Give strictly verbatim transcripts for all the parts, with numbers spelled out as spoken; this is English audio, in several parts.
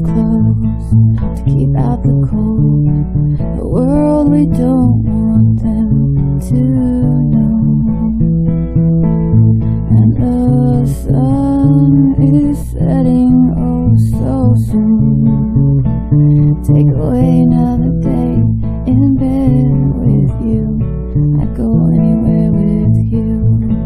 close to keep out the cold, the world we don't want them to know. And the sun is setting oh so soon. Take away another day in bed with you. I'd go anywhere with you.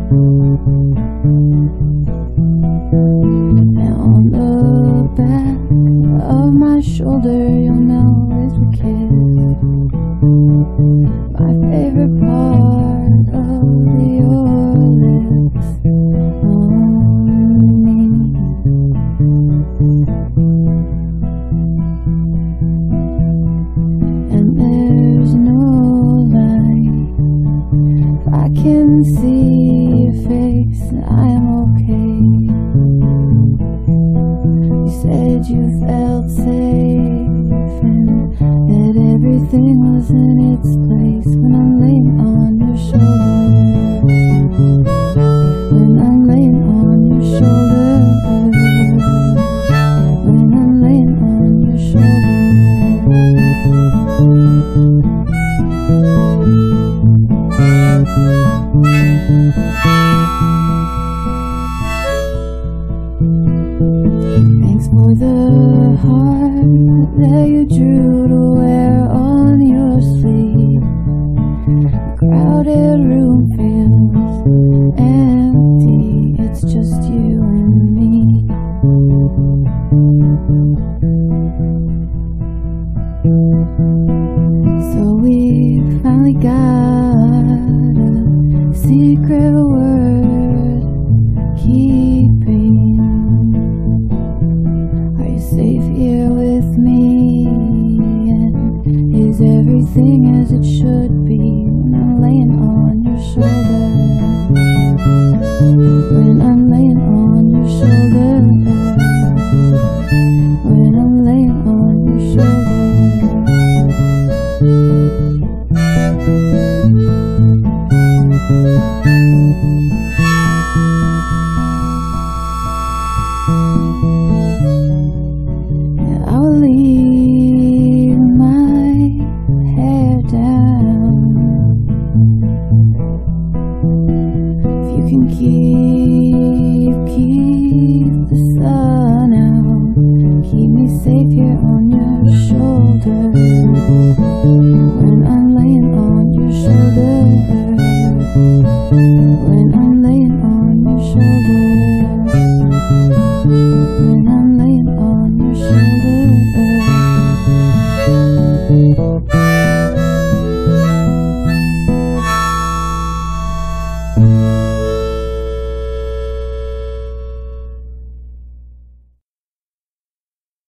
Now on the back of my shoulder you'll know is a kiss, my favorite part of your lips on me. And there's no light, if I can see your face I am okay. You said you felt safe and that everything was in its place when I'm laying on your shoulder. When I'm laying on your shoulder. When I'm laying on your shoulder. Thanks for the heart that you drew to wear on your sleeve. The crowded room feels empty, it's just you and me. So we finally got a secret word keeping. Are you safe here with me? And is everything as it should be when I'm laying on your shoulder? When I'm laying on your shoulder. When I'm laying on your shoulder. Yeah, I will leave